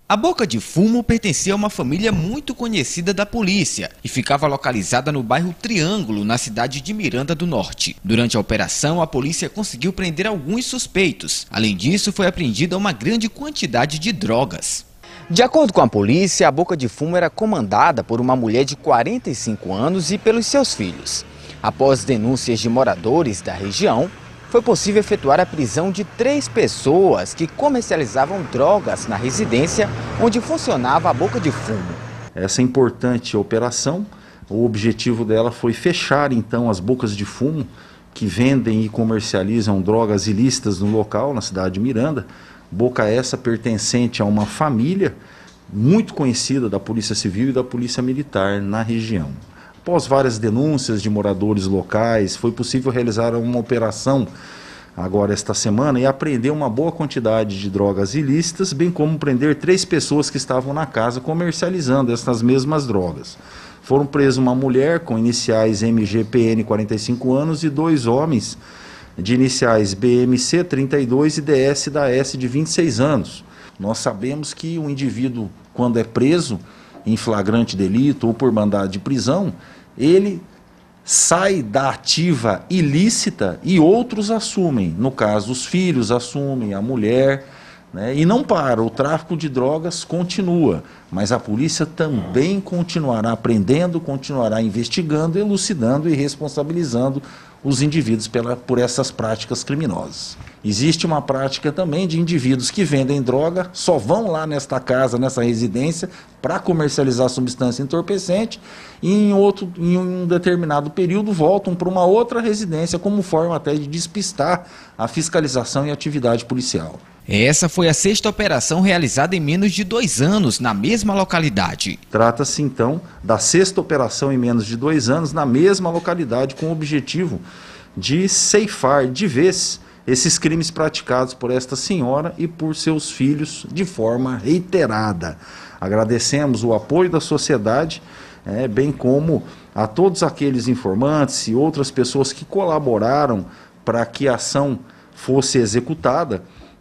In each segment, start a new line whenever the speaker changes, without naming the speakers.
A Boca de Fumo pertencia a uma família muito conhecida da polícia e ficava localizada no bairro Triângulo, na cidade de Miranda do Norte. Durante a operação, a polícia conseguiu prender alguns suspeitos. Além disso, foi apreendida uma grande quantidade de drogas. De acordo com a polícia, a Boca de Fumo era comandada por uma mulher de 45 anos e pelos seus filhos. Após denúncias de moradores da região, foi possível efetuar a prisão de 3 pessoas que comercializavam drogas na residência onde funcionava a Boca de Fumo.
Essa importante operação, o objetivo dela foi fechar então as bocas de fumo que vendem e comercializam drogas ilícitas no local, na cidade de Miranda. Boca essa pertencente a uma família muito conhecida da Polícia Civil e da Polícia Militar na região. Após várias denúncias de moradores locais, foi possível realizar uma operação agora esta semana e apreender uma boa quantidade de drogas ilícitas, bem como prender 3 pessoas que estavam na casa comercializando essas mesmas drogas. Foram presos uma mulher com iniciais MGPN, 45 anos, e 2 homens de iniciais BMC, 32 e DS da S, de 26 anos. Nós sabemos que o indivíduo, quando é preso em flagrante delito ou por mandado de prisão, ele sai da ativa ilícita e outros assumem. No caso, os filhos assumem, a mulher, né? E não para, o tráfico de drogas continua, mas a polícia também continuará aprendendo, continuará investigando, elucidando e responsabilizando os indivíduos por essas práticas criminosas. Existe uma prática também de indivíduos que vendem droga, só vão lá nesta casa, nessa residência, para comercializar substância entorpecente e em um determinado período voltam para uma outra residência como forma até de despistar a fiscalização e atividade policial.
Essa foi a 6ª operação realizada em menos de 2 anos na mesma localidade.
Trata-se então da 6ª operação em menos de 2 anos na mesma localidade, com o objetivo de ceifar de vez esses crimes praticados por esta senhora e por seus filhos de forma reiterada. Agradecemos o apoio da sociedade, bem como a todos aqueles informantes e outras pessoas que colaboraram para que a ação fosse executada,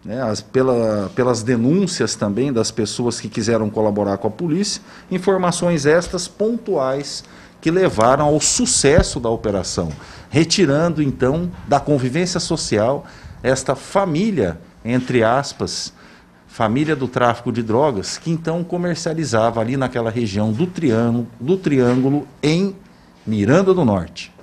pelas denúncias também das pessoas que quiseram colaborar com a polícia, informações estas pontuais que levaram ao sucesso da operação, retirando então da convivência social esta família, entre aspas, família do tráfico de drogas, que então comercializava ali naquela região do Triângulo em Miranda do Norte.